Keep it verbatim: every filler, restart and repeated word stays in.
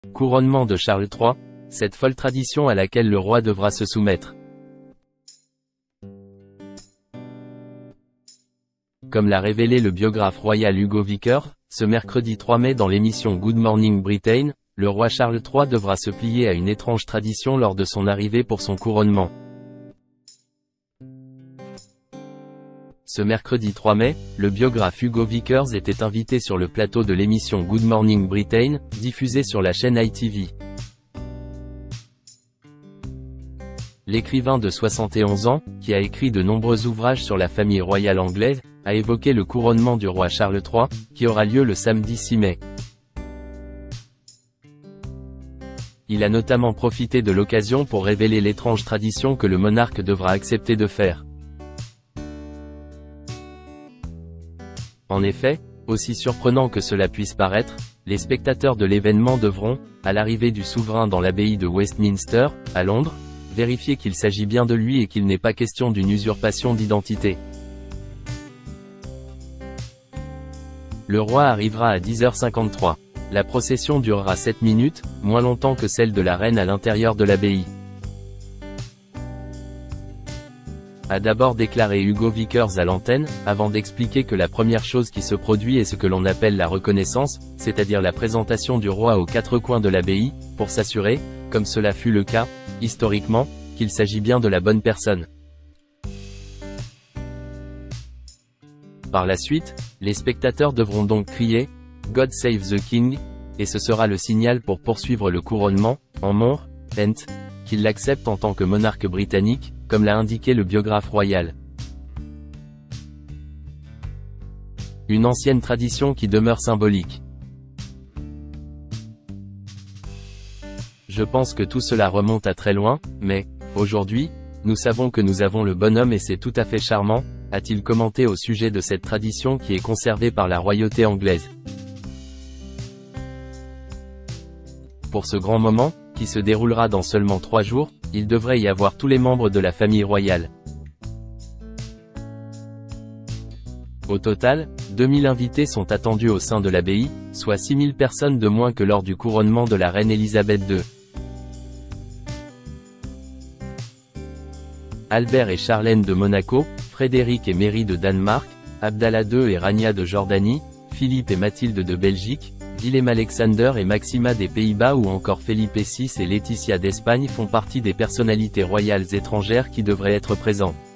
Couronnement de Charles trois, cette folle tradition à laquelle le roi devra se soumettre. Comme l'a révélé le biographe royal Hugo Vickers, ce mercredi trois mai dans l'émission Good Morning Britain, le roi Charles trois devra se plier à une étrange tradition lors de son arrivée pour son couronnement. Ce mercredi trois mai, le biographe Hugo Vickers était invité sur le plateau de l'émission Good Morning Britain, diffusée sur la chaîne I T V. L'écrivain de soixante et onze ans, qui a écrit de nombreux ouvrages sur la famille royale anglaise, a évoqué le couronnement du roi Charles trois, qui aura lieu le samedi six mai. Il a notamment profité de l'occasion pour révéler l'étrange tradition que le monarque devra accepter de faire. En effet, aussi surprenant que cela puisse paraître, les spectateurs de l'événement devront, à l'arrivée du souverain dans l'abbaye de Westminster, à Londres, vérifier qu'il s'agit bien de lui et qu'il n'est pas question d'une usurpation d'identité. Le roi arrivera à dix heures cinquante-trois. La procession durera sept minutes, moins longtemps que celle de la reine à l'intérieur de l'abbaye. A d'abord déclaré Hugo Vickers à l'antenne, avant d'expliquer que la première chose qui se produit est ce que l'on appelle la reconnaissance, c'est-à-dire la présentation du roi aux quatre coins de l'abbaye, pour s'assurer, comme cela fut le cas, historiquement, qu'il s'agit bien de la bonne personne. Par la suite, les spectateurs devront donc crier « God save the King », et ce sera le signal pour poursuivre le couronnement, en montre, ent, qu'il l'accepte en tant que monarque britannique, comme l'a indiqué le biographe royal. Une ancienne tradition qui demeure symbolique. Je pense que tout cela remonte à très loin, mais, aujourd'hui, nous savons que nous avons le bonhomme et c'est tout à fait charmant, a-t-il commenté au sujet de cette tradition qui est conservée par la royauté anglaise. Pour ce grand moment, qui se déroulera dans seulement trois jours, il devrait y avoir tous les membres de la famille royale. Au total, deux mille invités sont attendus au sein de l'abbaye, soit six mille personnes de moins que lors du couronnement de la reine Elisabeth deux. Albert et Charlène de Monaco, Frédéric et Mary de Danemark, Abdallah deux et Rania de Jordanie, Philippe et Mathilde de Belgique, Willem-Alexander et Maxima des Pays-Bas ou encore Felipe six et Laetitia d'Espagne font partie des personnalités royales étrangères qui devraient être présents.